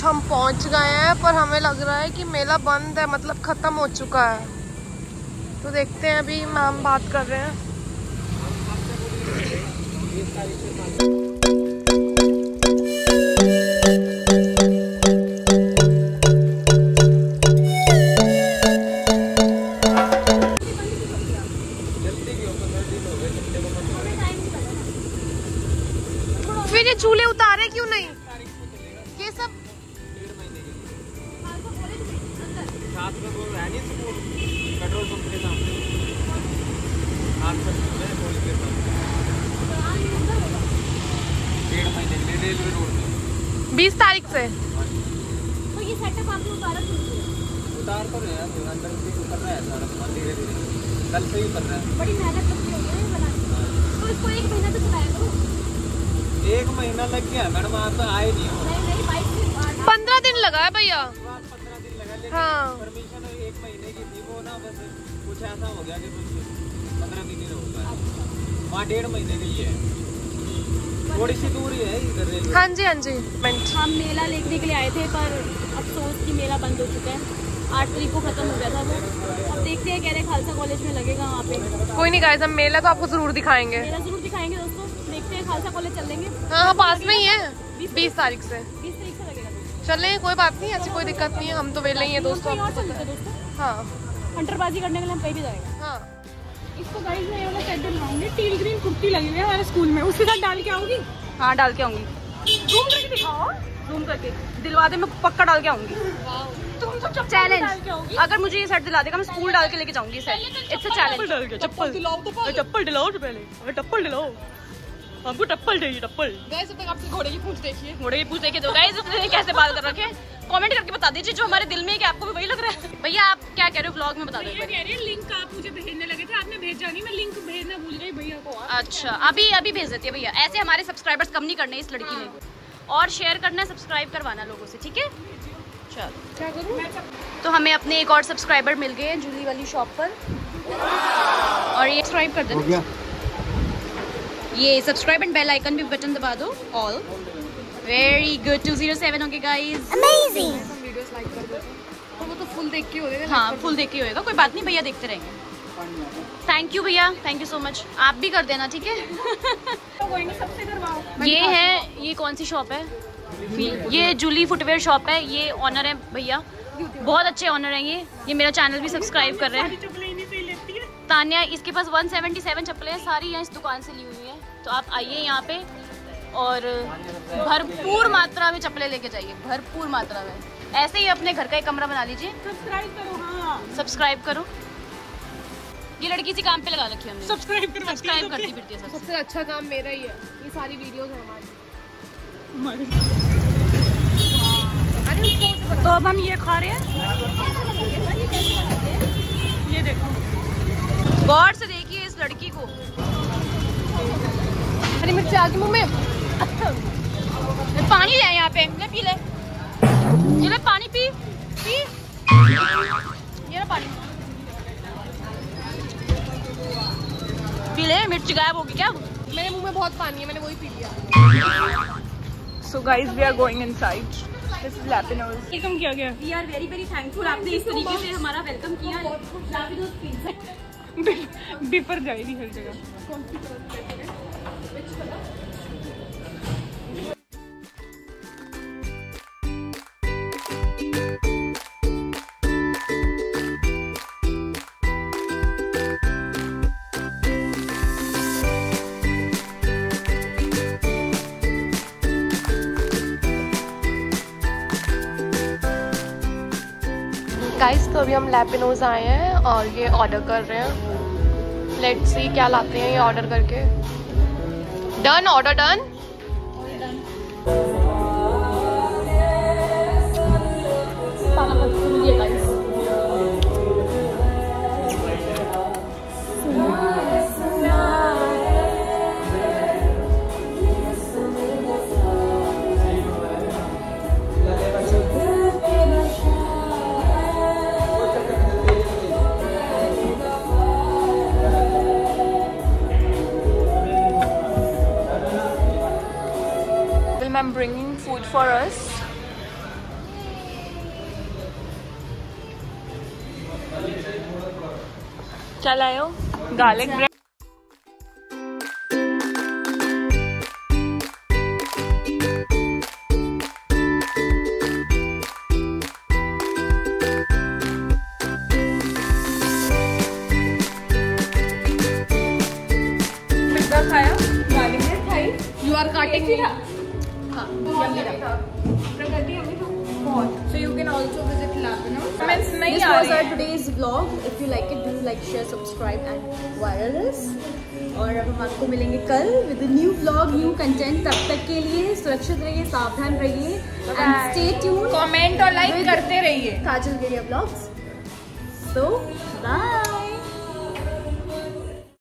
हम पहुंच गए हैं, पर हमें लग रहा है कि मेला बंद है, मतलब खत्म हो चुका है। तो देखते हैं, अभी मैम बात कर रहे हैं। फिर ये चूल्हे उतारे क्यों नहीं? ये सब पेट्रोल पंप के सामने 20 तारीख से। तो ये सेटअप आपने उतार तो रहे हैं, अंदर से उतर रहा है सारा सामान धीरे-धीरे, कल से ही उतर रहा है। बड़ी मेहनत लगती होगी ना बनाने में। तो इसको 1 महीना तो चलाया करो। 1 महीना लग गया मैडम, आप तो आए नहीं हो। नहीं 15 दिन लगा है भैया। 15 दिन लगा, लेकिन हाँ। परमिशन 1 महीने की थी, वो ना बस कुछ ऐसा हो गया कि कुछ 15 दिन ही होगा। वहाँ 1.5 महीने के लिए है, थोड़ी सी दूर ही है इधर रेलवे। हाँ जी हाँ जी। हम मेला देखने के लिए आए थे, पर अफसोस कि मेला बंद हो चुका है। 8 तारीख को खत्म हो गया था वो। अब देखते हैं, कह रहे खालसा कॉलेज में लगेगा वहाँ पे। कोई नहीं गाइस, हम मेला तो आपको जरूर दिखाएंगे। मेला जरूर दिखाएंगे दोस्तों। देखते हैं, खालसा कॉलेज चल लेंगे। हाँ पास में ही है। 20 तारीख से। 20 तारीख से लगेगा। चलें, कोई बात नहीं, ऐसी कोई दिक्कत नहीं है, हम तो वेले ही हैं दोस्तों। और चल सकते दोस्तों। हाँ हंटरबाजी करने के लिए हम कहीं भी जाएंगे। हाँ। इसको गाइस मैं ये वाला सेट दिलवाऊंगी। टील ग्रीन कुर्ती लगी हुई है हमारे स्कूल में, उसके साथ डाल के आऊंगी। हाँ डाल के आऊंगी, जूम करके दिखाओ। जूम करके दिलवा दे, मैं पक्का डाल के आऊंगी। तुम तो चप्पल चैलेंज, डाल के आओगी। अगर मुझे ये सेट दिला देगा मैं स्कूल डाल के लेके जाऊंगी सेट। It's a challenge. डाल के चप्पल दिलाओ तो चप्पल दिलाओ तो पहले, अगर चप्पल दिलाओ, हमको चप्पल चाहिए, चप्पल। गाइस अब तक आपके घोड़े की पूंछ देखिए। घोड़े की पूछ देखे दो गाइस, उसने कैसे बाल कर रखे, कमेंट करके बता दीजिए जो हमारे दिल में है कि आपको भी वही लग रहा है। भैया आप क्या कह रहे हो, व्लॉग में बता दो। कह रही है लिंक आप मुझे भेजने लगे थे, आपने भेजा नहीं, मैं लिंक भेजना भूल गई भैया को। अच्छा अभी भेज देती है भैया। ऐसे हमारे सब्सक्राइबर्स कम नहीं करने इस लड़की ने, और शेयर करना, सब्सक्राइब करवाना लोगों से, ठीक है। चलो क्या करूँ? तो हमें अपने एक और सब्सक्राइबर मिल गए हैं जूली वाली शॉप पर, और ये सब्सक्राइब कर देना, ये सब्सक्राइब एंड बेल आइकन भी बटन दबा दो, ऑल। वेरी गुड, 207 हो गए गाइस, अमेजिंग। वीडियोस लाइक कर दो, तो वो तो फुल देख के होगा। हाँ फुल देख के होएगा, कोई बात नहीं भैया, देखते रहेंगे। थैंक यू भैया, थैंक यू सो मच। आप भी कर देना, ठीक है। सबसे करवाओ। ये है, ये कौन सी शॉप है? ये जूली फुटवेयर शॉप है, ये ऑनर है भैया, बहुत अच्छे ऑनर हैं ये मेरा चैनल भी सब्सक्राइब कर रहे हैं। तान्या, इसके पास 177 चप्पलें हैं, सारी यहाँ इस दुकान से ली हुई हैं। तो आप आइए यहाँ पे और भरपूर मात्रा में चप्पलें लेके जाइए, भरपूर मात्रा में। ऐसे ही अपने घर का एक कमरा बना लीजिए। सब्सक्राइब करो। हाँ सब्सक्राइब करो। ये लड़की इसी काम पे लगा रखी है हमने, सब्सक्राइब करती फिरती है सबसे अच्छा काम मेरा ही है, ये सारी वीडियोस है हमारी। तो अब हम ये खा रहे हैं, ये देखो, गौर से देखिए इस लड़की को। हरी मिर्च आ गई मुंह में। पानी ले यहाँ पे, ले पी ले, ये ले पानी पी, ये ले पानी पी ले। मिर्च गायब होगी क्या? मेरे मुंह में बहुत पानी है, मैंने वही पी लिया। So guys, we are going inside. This is Lapinos. Welcome किया गया। We are very very thankful, आपने इस तरीके से हमारा वेलकम किया। Lapinos pizza. डिपर जाएगी हर जगह। गाइस तो अभी हम लैपिनोज आए हैं और ये ऑर्डर कर रहे हैं। लेट्स सी क्या लाते हैं ये ऑर्डर करके। Done, order done. I'm bringing चल आयो गार्लिक ब्रेड। खाया गार्लिक ब्रेड खाई। You are cutting me. So you can also visit Lapino. Comments नहीं आ रही हैं। This was our today's vlog. If you like it, do like, share, subscribe and viral this. और अब हम आपको मिलेंगे कल with a new vlog, new content. तब तक के लिए सुरक्षित रहिए, सावधान रहिए and stay tuned. Comment और like करते रहिए। काजल गिरिया vlogs. So bye.